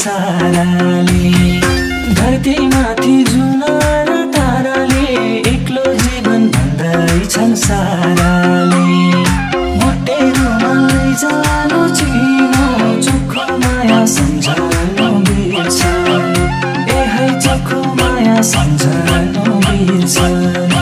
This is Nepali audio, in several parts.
साराले धरती माथि जुन र ताराले एक्लो जीवन भन्दैछन् साराले मोटेरो मलाई जानु चिनो चोखो माया सम्झनु बिर्सन ए है चोखो माया सम्झनु बिर्सन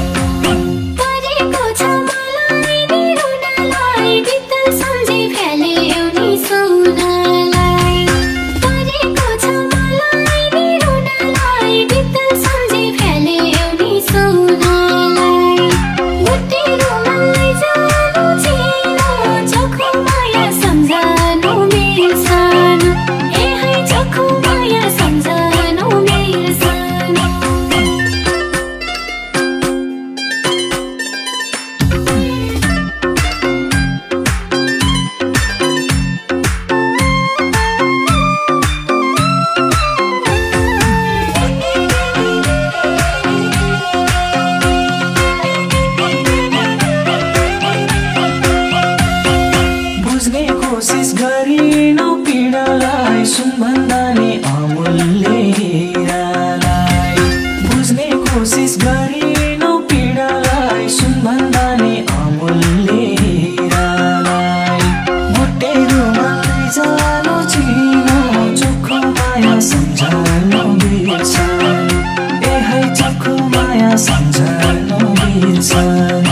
कोशिश गरिनौ पीडालाई सुनभन्दा नि अमूल्य हीरालाई बुझ्ने कोशिश गरिनौ पीडालाई सुनभन्दा नि अमूल्य हीरालाई मोटेरो मलाई जानु चिनो चोखो माया सम्झनु बिर्सन ए है चोखो माया सम्झनु बिर्सन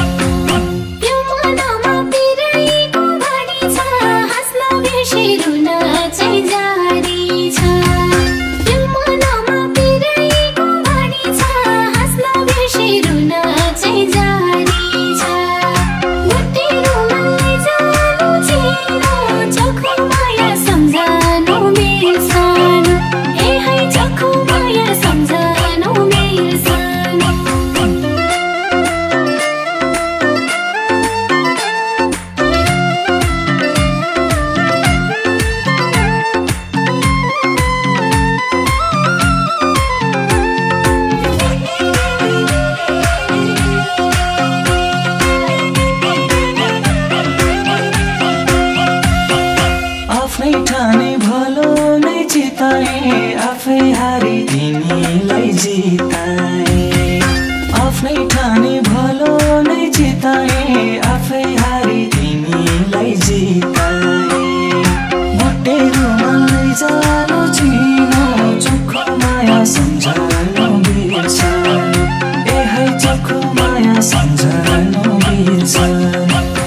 ठाने भलो नै चिताए आफै हारी तिमीलाई जिताए आफ्नै ठाने भलो नै चिताए आफै हारी तिमीलाई जिताए मोटेरो मलाई जानु चिनो चोखो माया सम्झनु बिर्सन ए है चोखो माया सम्झनु बिर्सन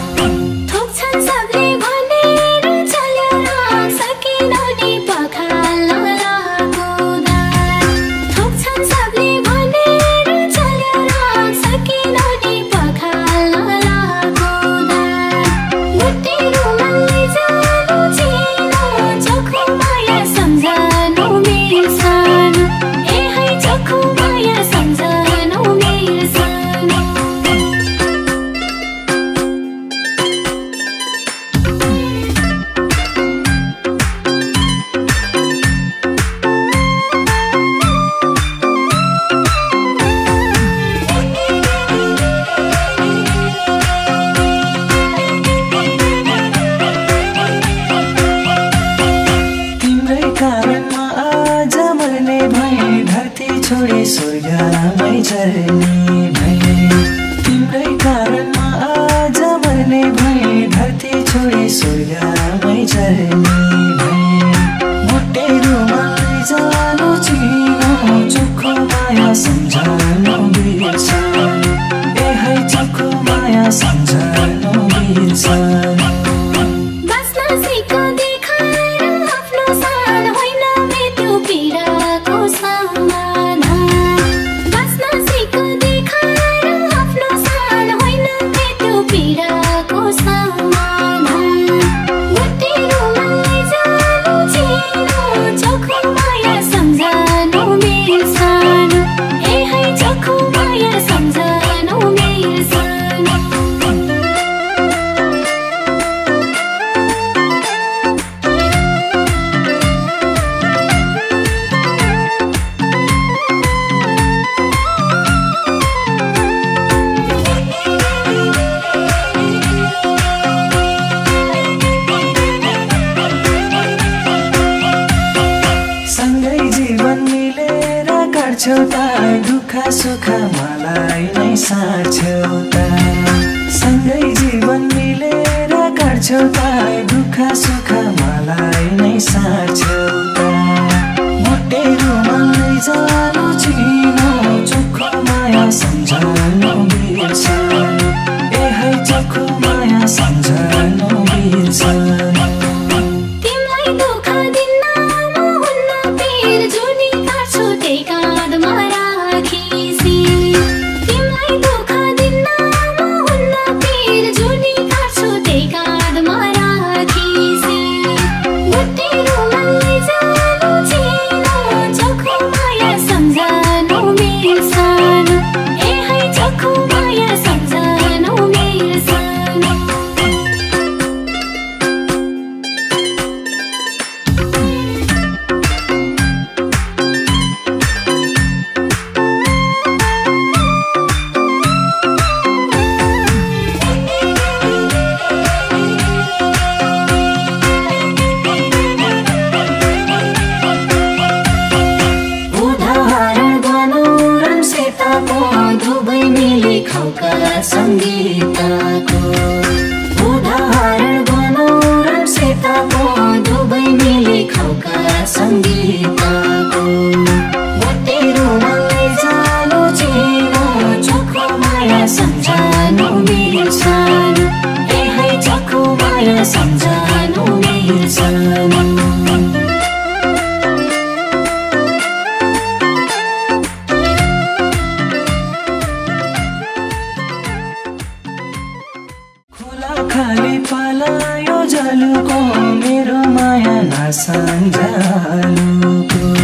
छोडे स्वर्गमै झर्ने भए तिम्रै कारणमा आज मर्ने भए धरती छोडे स्वर्गमै झर्ने भए मोटेरो मलाई जानु चिनो चोखो माया सम्झनु बिर्सन ए है चोखो माया सम्झनु बिर्सन पीडाको समाधान काट्छौ त दुःख सुख मलाई नै साँच्छौ त सँगै जीवन मिलेर काट्छौ त दुःख सुख मलाई नै साँच्छौ त मोटेरोमा लैजानु चिनो चोखो माया सम्झनु बिर्सनु ए है चोखो माया सम्झनु बिर्सनु संगीतको उदाहरण बनाऊ राम सीताको दुवै मिली खौका संगीतको मोटेरोमा लैजानु चिनो चोखो माया सम्झनु बिर्सनु ए है चोखो माया सम्झनु बिर्सनु खाली पालायो जलुको मेरो माया नसन्जालुको